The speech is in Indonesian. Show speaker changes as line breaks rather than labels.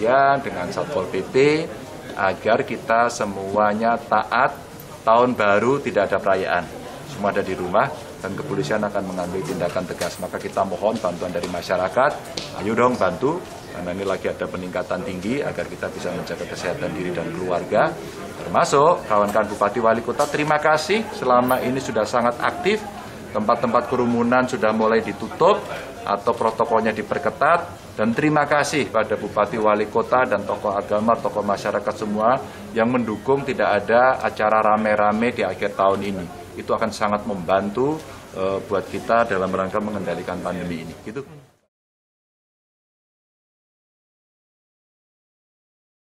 kepolisian, dengan Satpol PP, agar kita semuanya taat, tahun baru tidak ada perayaan. Semua ada di rumah dan kepolisian akan mengambil tindakan tegas. Maka kita mohon bantuan dari masyarakat, ayo dong bantu, karena ini lagi ada peningkatan tinggi agar kita bisa menjaga kesehatan diri dan keluarga. Termasuk kawan-kawan Bupati Wali Kota, terima kasih selama ini sudah sangat aktif, tempat-tempat kerumunan sudah mulai ditutup atau protokolnya diperketat, dan terima kasih pada Bupati Wali Kota dan tokoh agama, tokoh masyarakat semua yang mendukung tidak ada acara rame-rame di akhir tahun ini. Itu akan sangat membantu buat kita dalam rangka mengendalikan pandemi ini. Gitu.